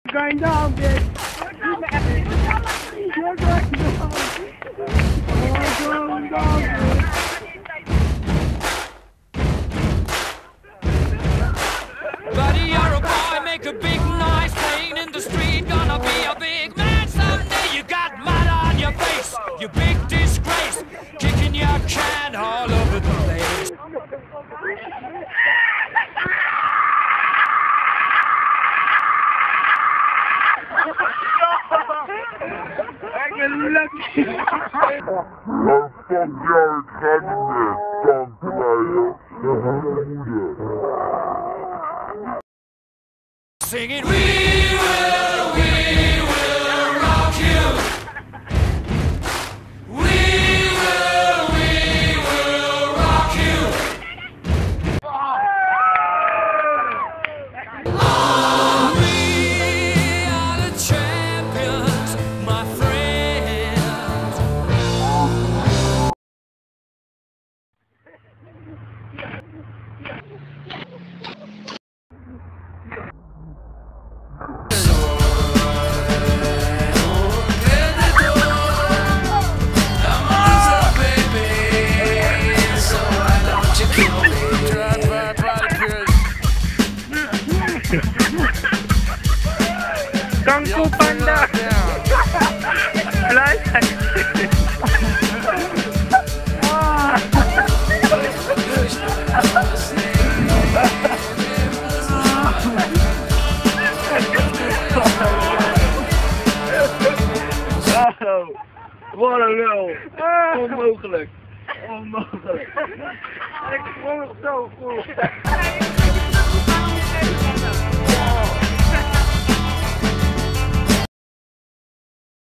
Going down, bitch. You're going down. Oh, going down, Buddy, you're a boy, make a big noise, playing in the street, gonna be a big man someday. You got mud on your face, you big disgrace, kicking your can all over the place. Ik ben lucky. Dan stond jouw kabinet, dankzij je Singing, we will rock you. We will rock you. Oh, we are the champions, my friends. Kung Fu Panda. Fly. Oh, wat een lul. Onmogelijk. Onmogelijk. Ik vond het zo goed.